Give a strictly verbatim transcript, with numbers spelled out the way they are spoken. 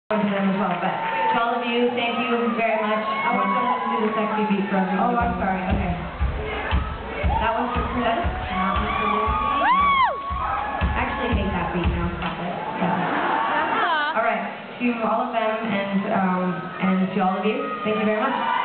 To them as well, but to all of you, thank you very much. I want someone to do the sexy beat for everyone. Oh, I'm sorry. Okay. That one's for Chris. That one's for Lindsay. Actually, hate that beat now. Stop it. Yeah. All right. To all of them and um and to all of you, thank you very much.